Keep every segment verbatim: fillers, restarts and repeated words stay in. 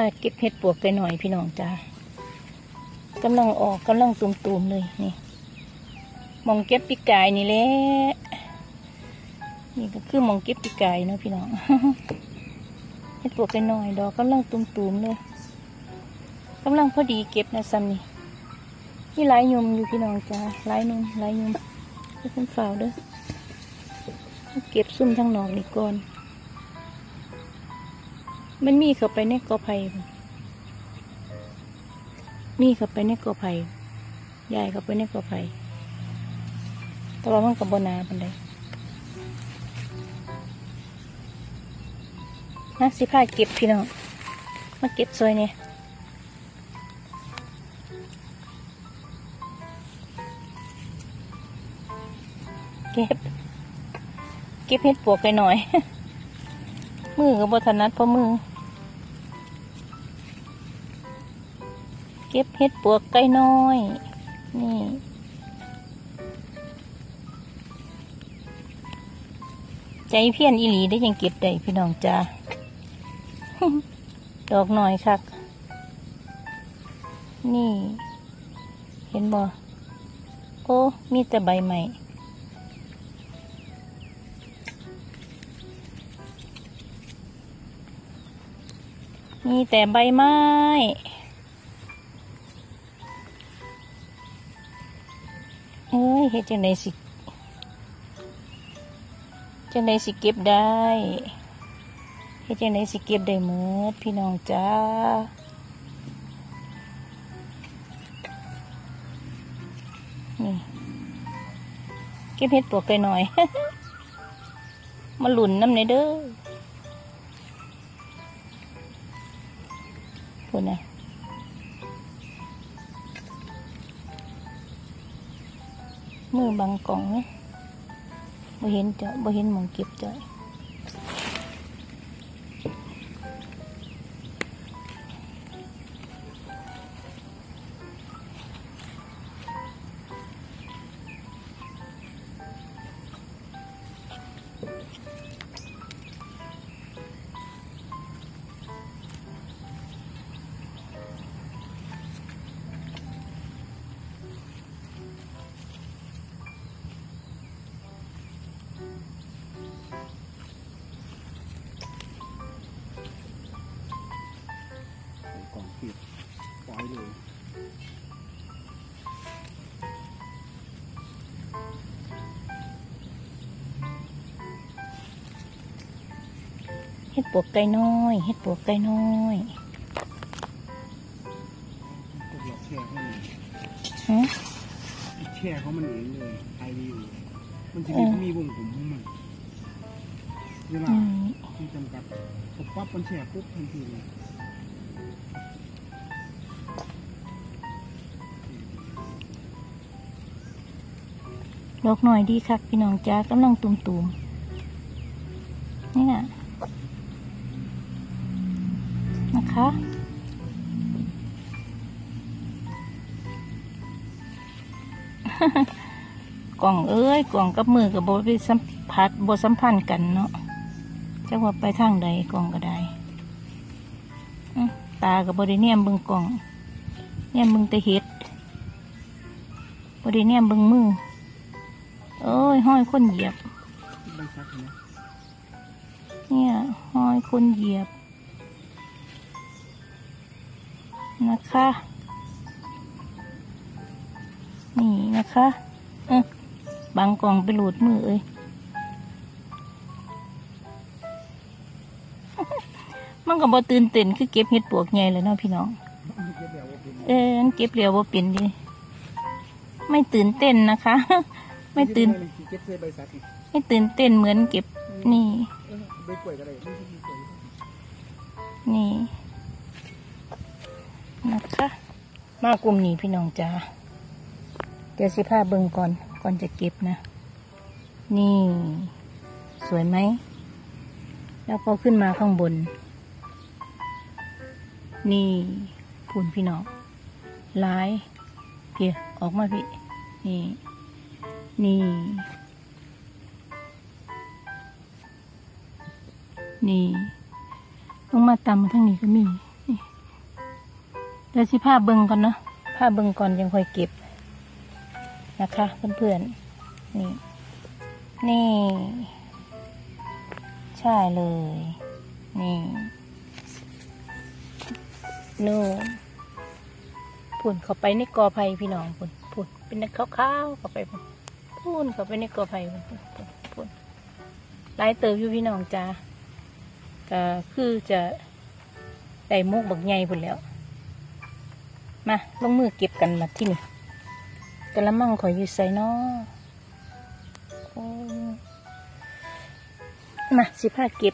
เก็บเห็ดปวกไปหน่อยพี่น้องจ้ากำลังออกกำลังตุ่มๆเลยนี่มองเก็บปีกไก่นี่แหละนี่ก็คือมองเก็บปีกไก่เนาะพี่น้อง เห็ดปวกไปหน่อยดอกกำลังตุ่มๆเลยกำลังพอดีเก็บนะซ้ำนี่นี่หลายยมอยู่พี่น้องจ้าหลายนุ่มหลายยมให้คุณฝ่าเด้อเก็บซุ่มทั้งนอกนี่ก่อนมันมีเข้าไปในกอไผ่มีเข้าไปในกอไผ่ใหญ่เข้าไปในกอไผ่แต่ว่ามันกับบนาปันใดนะสิพาเก็บพี่น้องมาเก็บซอยเนี่ยเก็บเก็บเห็ดปวกไปหน่อย มือกับบถนัดเพราะมือเก็บเห็ดปวกไก่น้อยนี่ใจเพี้ยนอีหลีได้ยังเก็บได้พี่น้องจ้า ดอกหน่อยคักนี่เห็นบ่โอ้มีแต่ใบใหม่มีแต่ใบไม้เอ้ยเฮ็ดจังไดสิจังไดสิเก็บได้เฮ็ดจังไดสิเก็บได้หมดพี่น้องจ้านี่เก็บเห็ดปวกไปหน่อย มาหลุนน้ำในเด้อพูดนะมือบังกล่องเนี่ยบ่เห็นจ้ะบ่เห็นหมองเก็บจ้ะปล่อยเลยเห็ดปวกไก่น้อยเห็ดปวกไก่น้อยฮะแช่เขามันเองเลยไอวีมันจะมีวงผมของมันเวลาที่จำกัดพอปั๊บมันแช่ปุ๊บทันทีเลยดอกหน่อยดีคักพี่น้องจ้ากำลังตุ่มๆนี่น่ะนะคะกล่องเอ้ยกล่องกับมือกับโบไปสัมผัสโบสัมพันธ์กันเนาะจะว่าไปทางใดกล่องก็ได้ตากับโบได้เนี่ยมเบิ่งกล่องเนี่ยมเบิ่งแต่เห็ดโบได้เนี่ยมเบิ่งมือเอ้ยห้อยคนเหยียบเนี่ยห้อยคนเหยียบนะคะนี่นะคะเออบางกล่องไปหลุดมือเอ้ย มันก็บ่ตื่นเต้นคือเก็บเห็ดปวกใหญ่เลยเนาะพี่น้องเออเก็บเรียวบ่เป็นดิไม่ตื่นเต้นนะคะ ไม่ตื่นไม่ตื่นเต้นเหมือนเก็บนี่นี่นะคะมากลุ่มนี้พี่น้องจ้าเดี๋ยวสิพาเบิ่งก่อนก่อนจะเก็บนะนี่สวยไหมแล้วพอขึ้นมาข้างบนนี่พูนพี่น้องลายเพียออกมาพี่นี่นี่นี่ลงมาตามมาทางนี้ก็มีนี่ดี๋ยวสิผ้าเบิ่งก่อนเนาะผ้าเบิ่งก่อนยังค่อยเก็บนะคะเพื่อนๆนี่นี่ใช่เลยนี่นู่นพุ่นเข้าไปในกอไผ่พี่น้องพุ่นพุ่นเป็นนักขาวๆเข้าไปพุ่นพุ่นเข้าไปในกอไผ่พุ่นพุ่นพุ่นหลายเติบอยู่พี่น้องจ้าก็คือจะได้มุกบักใหญ่พุ่นแล้วมาลงมือเก็บกันมาที่นี่กระมังขออยู่ใส่เนาะมาสิผ้าเก็บ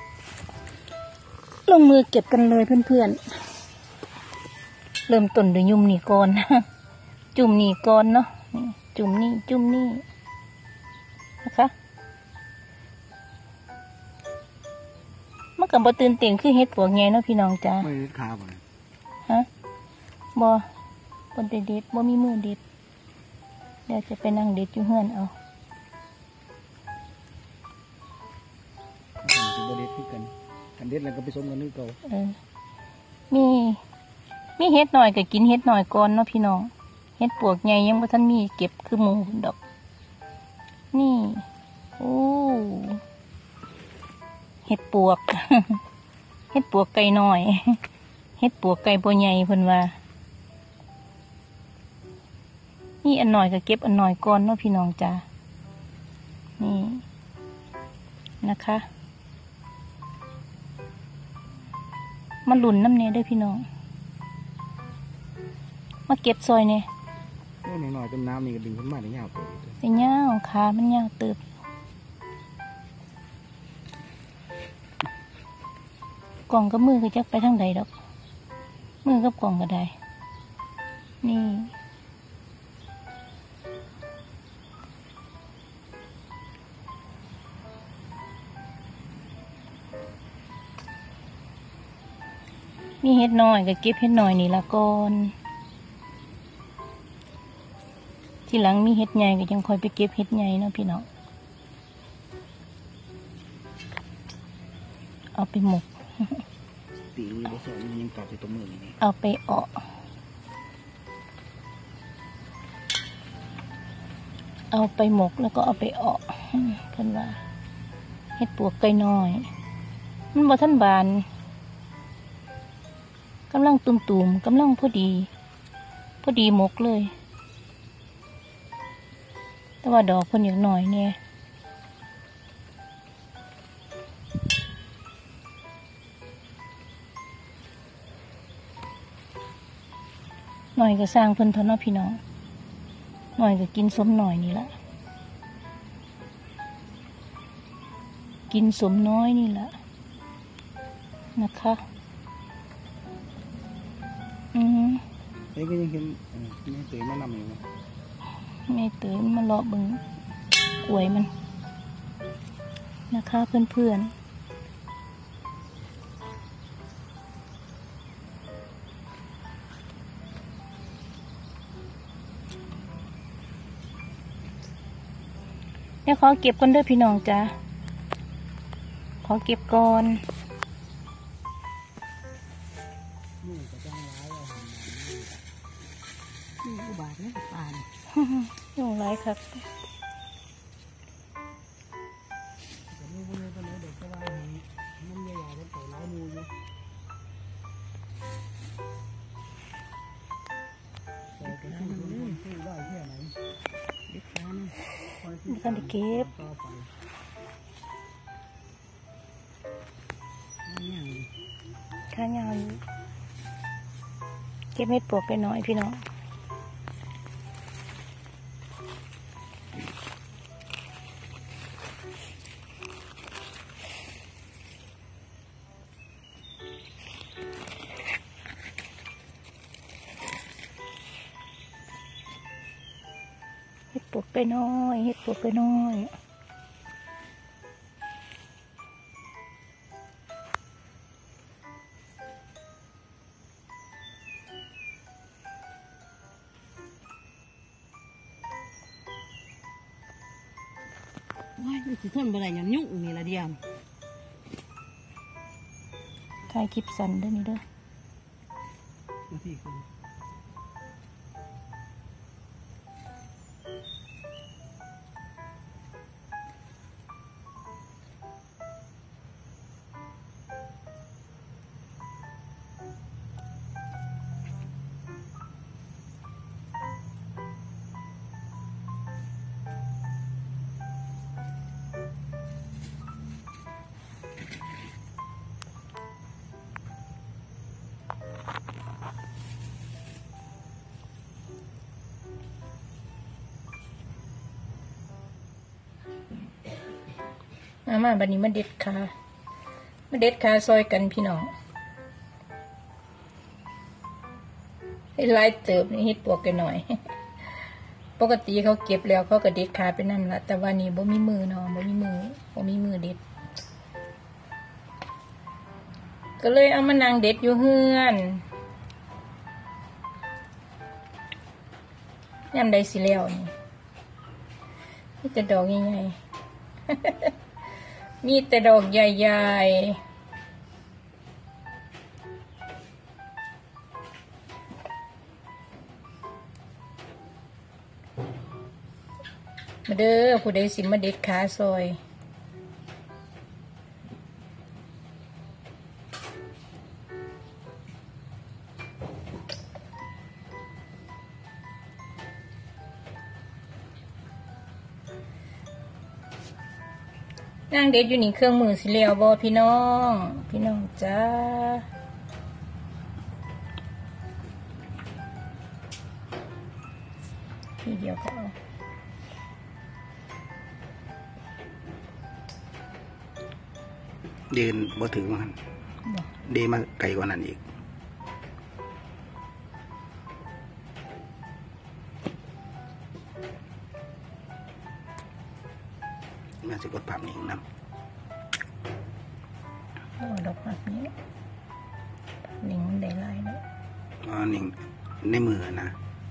ลงมือเก็บกันเลยเพื่อนๆเริ่มต้นด้วยยุ่มนี่ก่อน จุ่มนี่ก่อนเนาะจุ่มนี่จุ่มนี่นะคะมันกับบ่ตื่นเต้นคือเฮ็ดปวกไงเนาะพี่น้องจ้าไม่ได้ขาบ่ฮะบ่บนเด็ดบ่มีมือเด็ดเดี๋ยวจะไปนั่งเด็ดอยู่เฮือนเอาจะบ่เด็ดคือกันกันเด็ดแล้วก็ไปสมกันนึกเก่าเออมีมีเฮ็ดหน่อยก็กินเฮ็ดหน่อยก่อนเนาะพี่น้องเฮ็ดปวกใหญ่ยังบ่ทันมีเก็บคือหมูดอกนี่โอ้เฮ็ดปวก เฮ็ดปวกไก่น้อย เฮ็ดปวกไก่บ่ใหญ่เพิ่นว่านี่อันหน่อยก็เก็บอันหน่อยก่อนเนาะพี่น้องจ้านี่นะคะมาหลุนน้ำเนยด้วยพี่น้องมาเก็บซอยเนี่ยโอ้หน่อยๆจนน้ำนี่ก็ดึงขึ้นมาได้ยาวเกินแต่เงาขามันเงาเติบกล่องกับมือก็จักไปทางใดดอกมือกับกล่องก็ได้นี่มีเห็ดน้อยก็เก็บเห็ดน้อยนี่ละก่อนทีหลังมีเห็ดใหญ่ก็ยังคอยไปเก็บเห็ดใหญ่เนาะพี่น้องเอาไปหมกตีนี่บ่สอนยังกลับไปตัวมือนี่เอาไปเาะเอาไปหมกแล้วก็เอาไปเาะเพิ่นว่าเห็ดปวกไก่น้อยมันบ่ทันบานกำลังตุ่มๆกำลังพอดีพอดีหมกเลยแต่ว่าดอกเพิ่นอย่างหน่อยเนี่ยหน่อยก็สร้างเพิ่นเท่านั้นพี่น้องหน่อยก็กินสมหน่อยนี่ละกินสมน้อยนี่ละนะคะอืมเอ้ก็ยังเห็นแม่เตยมานำอยู่นะแม่เตยมันมาเลาะเบึงกล้วยมันนะคะเพื่อนๆเดี๋ยวขอเก็บก่อนเด้อพี่น้องจ้าขอเก็บก่อนนี่ก็จ้างร้ายเอาหันมานี่อุบาทนี่ปานยุ่งไรครับแต่นี่พวกนี้ตอนนี้เด็กก็ว่ามันใหญ่ๆแล้วต่อยร้ายมูอยู่แต่ก็สู้สู้ได้แค่ไหนเด็กนั้นมันก็ได้เก็บต่อไปนี่อย่างข้าวยาวอยู่เก็บเม็ดปวกไปหน่อยพี่น้องเห็ดปวกไปน้อยเห็ดปวกไปน้อยว้ายมันสิทนบ่ได้หยังยุ่งนี่ละเดียวถ่ายคลิปสั้นเด้วยนี่เด้อทีครึ่งมามาบัดนี้มาเด็ดขามาเด็ดขาซอยกันพี่น้องให้ลายเติบนี่เฮ็ดปวกกันหน่อย ปกติเขาเก็บแล้วเขาก็เด็ดขาไปนั่นละแต่ว่านี่บ่มีมือเนาะบ่มีมือบ่มีมือเด็ดก็เลยเอามานั่งเด็ดอยู่เฮือนยามใดสิแล้วนี่มีแต่ดอกใหญ่ๆ มีแต่ดอกใหญ่ๆมาเด้อผู้ใดสิมาเด็ดขาซอยนั่งเด็ดอยู่นี่เครื่องมือสิเลียวบอพี่น้องพี่น้องจ้าทีเดียวก็เอาเดินบ่ถึงมันบ่เดมาไกลกว่านั้นอีกมาสิกดภาพนี้นำเอาดอกแบบนี้หนิงมันได้ลายเนาะอ๋อนี่ในมือนะ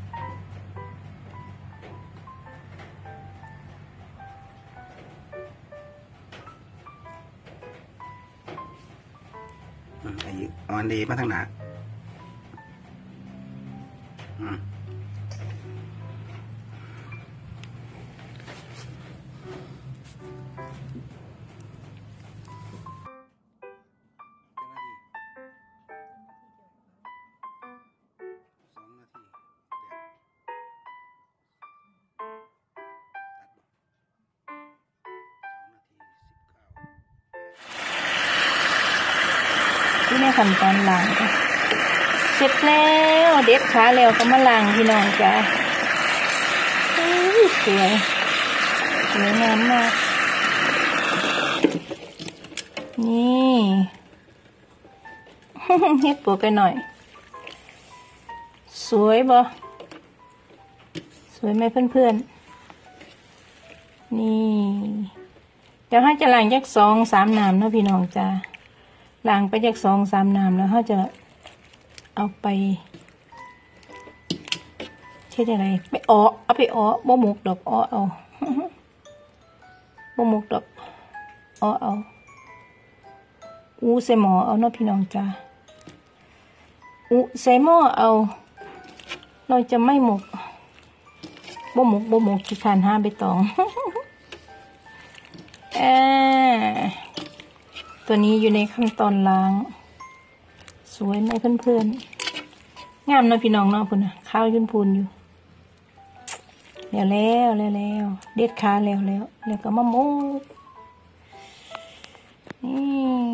อืมไอ้อีกเอาอันดีมาทางหน้าอืมสองนาทีเดี๋ยวสองนาทีสิบเก้าที่ในขั้นตอนล้างก็เสร็จแล้วเด็ดขาแล้วก็มาล้างพี่น้องจ้าอุ้ยสวยสวยงามมากนี่ เฮ็ดปวกกันหน่อย สวยบ่สวยไหมเพื่อนๆนี่เดี๋ยวให้จะล้างจากสองสามน้ำเนาะพี่น้องจ้าล้างไปจากสองสามน้ำแล้วเขาจะเอาไปใช่ไหมไปอ้อเอาไปอ้อบ่หมกดอกอ้อเอา บ่หมกดอกอ้อเอาอู้ใส่หม้อเอาเนาะพี่น้องจ้าอู้ใส่หม้อเอาเราจะไม่หมกบ่หมกบ่หมกขี้คร้านหาใบตอง เออตัวนี้อยู่ในขั้นตอนล้าง สวยไหมเพื่อนๆงามเนาะพี่น้องเนาะพุ่นนะข้าวยุ่นพูนอยู่แล้วแล้วแล้วแล้วเด็ดขาแล้วแล้วแล้วก็มาโมกนี่